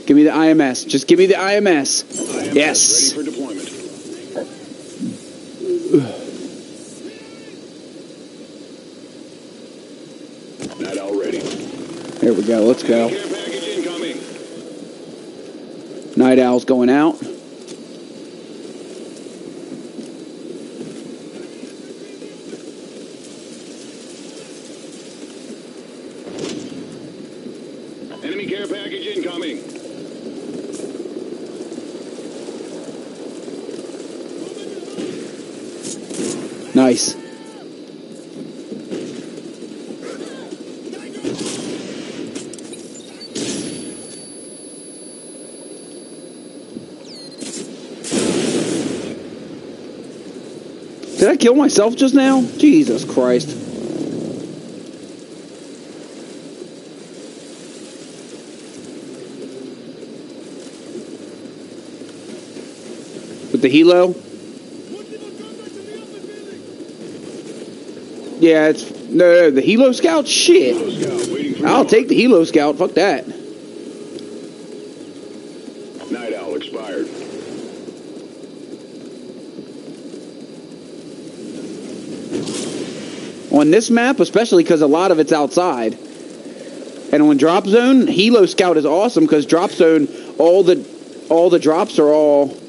Give me the IMS. Just give me the IMS. Yes. Ready for deployment. Night Owl ready. Here we go. Let's go. Care package incoming. Night Owl's going out. Enemy care package incoming. Nice. Did I kill myself just now? Jesus Christ. With the helo? Yeah, it's... No, the helo scout? Shit. I'll take the helo scout. Fuck that. Night Owl expired. On this map, especially because a lot of it's outside. And on drop zone, helo scout is awesome because drop zone, all the drops are all